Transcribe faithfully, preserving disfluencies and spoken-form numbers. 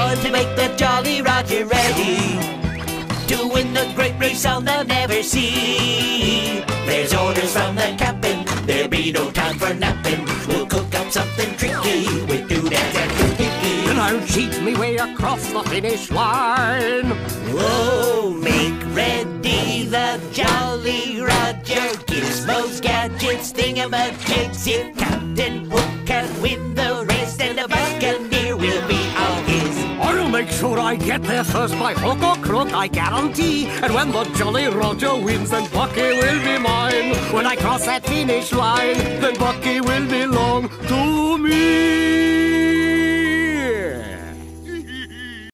on to make the Jolly Roger ready to win the great race on the Never Sea. There's orders from the captain, there'll be no time for napping. We'll cook up something tricky with doodads and doohickeys. And I'll cheat me way across the finish line. Whoa, make ready the Jolly Roger. Gizmos, gadgets, thingamajigs. If Captain Hook can win the race, then the Buccaneer will be all his. I'll make sure I get there first by hook or crook, I guarantee. And when the Jolly Roger wins, then Bucky will be mine. When I cross that finish line, then Bucky will belong to me.